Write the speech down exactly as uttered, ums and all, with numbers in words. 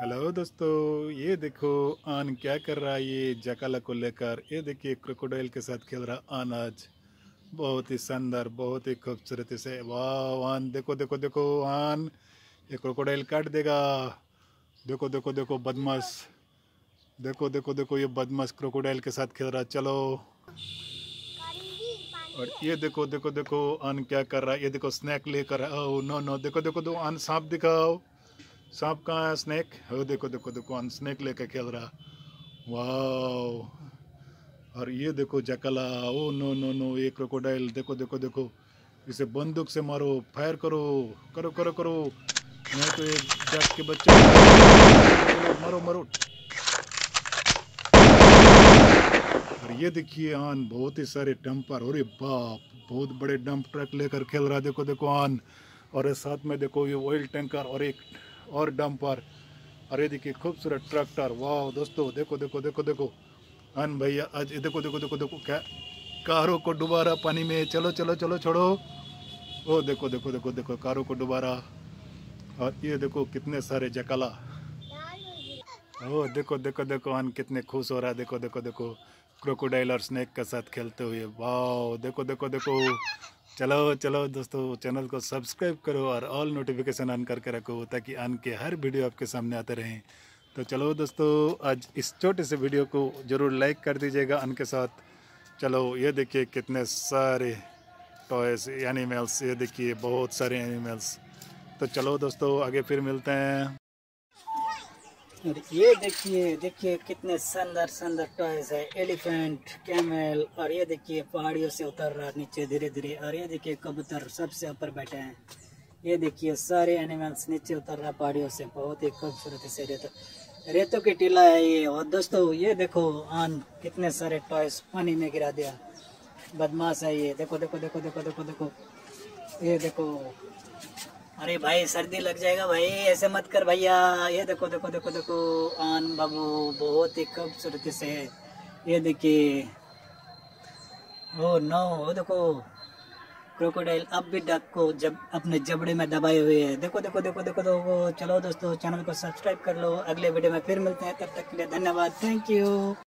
Hello दोस्तों, ये देखो आन क्या कर रहा है। ये जकाला को लेकर ये देखिए क्रोकोडाइल के साथ खेल रहा आन। आज बहुत ही शानदार, बहुत ही खूबसूरती से। वाह आन, देखो देखो देखो आन, ये क्रोकोडाइल काट देगा। देखो देखो देखो बदमाश, देखो देखो देखो ये बदमाश क्रोकोडाइल के साथ खेल रहा। चलो, और ये देखो देखो देखो आन क्या कर रहा है। ये देखो स्नैक लेकर। ओ नो नो, देखो देखो दो आन, सांप दिखाओ। सांप कहाँ है? स्नेक। हो देखो देखो देखो आन स्नेक लेकर खेल रहा। वाह। और ये देखो जकला। ओ नो नो नो, ये क्रोकोडाइल। देखो देखो देखो, इसे बंदूक से मारो, फायर करो करो करो करो, नहीं तो ये जग के बच्चे। मारो मारो। और ये देखिए आन, बहुत ही सारे डंपर। अरे बाप, बहुत बड़े डंप ट्रक लेकर खेल रहा। देखो देखो आन, और साथ में देखो ये ऑयल टैंकर और एक और डंपर। अरे देखिए खूबसूरत ट्रैक्टर। वाह दोस्तों, देखो देखो देखो देखो आन भैया आज। देखो देखो देखो देखो क्या, कारों को डुबा रहा पानी में। चलो चलो चलो छोड़ो। ओ देखो देखो देखो देखो कारों को डुबा रहा। और ये देखो कितने सारे जकला। ओ देखो देखो देखो आन कितने खुश हो रहा है। देखो देखो देखो क्रोकोडाइल और स्नेक के साथ खेलते हुए। वाह देखो देखो देखो। चलो चलो दोस्तों, चैनल को सब्सक्राइब करो और ऑल नोटिफिकेशन ऑन करके रखो, ताकि आन के हर वीडियो आपके सामने आते रहें। तो चलो दोस्तों, आज इस छोटे से वीडियो को ज़रूर लाइक कर दीजिएगा आन के साथ। चलो, ये देखिए कितने सारे टॉयस एनिमल्स, ये देखिए बहुत सारे एनिमल्स। तो चलो दोस्तों, आगे फिर मिलते हैं। और ये देखिए देखिए कितने शानदार शानदार टॉयज है। एलिफेंट, कैमल, और ये देखिए पहाड़ियों से उतर रहा नीचे धीरे धीरे। और ये देखिए कबूतर सबसे ऊपर बैठे हैं। ये देखिए सारे एनिमल्स नीचे उतर रहा पहाड़ियों से। बहुत ही खूबसूरत से रेत रेतों की टीला है ये। और दोस्तों ये देखो आन, कितने सारे टॉयज पानी में गिरा दिया। बदमाश है ये। देखो देखो देखो देखो देखो देखो ये देखो। अरे भाई सर्दी लग जाएगा भाई, ऐसे मत कर भैया। ये देखो देखो देखो देखो आन बाबू, बहुत ही खूबसूरती से। ये देखिए, ओ नो, देखो क्रोकोडाइल अब भी डक को जब अपने जबड़े में दबाए हुए है। देखो देखो देखो देखो देखो। चलो दोस्तों, चैनल को सब्सक्राइब कर लो। अगले वीडियो में फिर मिलते हैं, तब तक के लिए धन्यवाद। Thank you.